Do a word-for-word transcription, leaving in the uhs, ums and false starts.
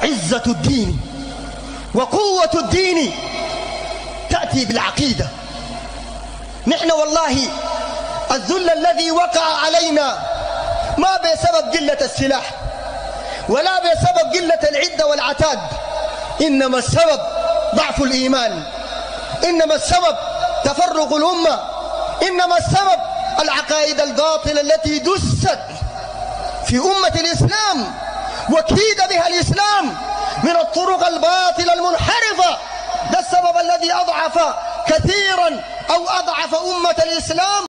عزة الدين وقوة الدين تأتي بالعقيدة. نحن والله الذل الذي وقع علينا ما بسبب قلة السلاح ولا بسبب قلة العدة والعتاد، إنما السبب ضعف الإيمان، إنما السبب تفرق الأمة، إنما السبب العقائد الباطلة التي دست في أمة الإسلام وكيد بها الإسلام من الطرق الباطلة المنحرفة. ده السبب الذي أضعف كثيرا أو أضعف أمة الإسلام.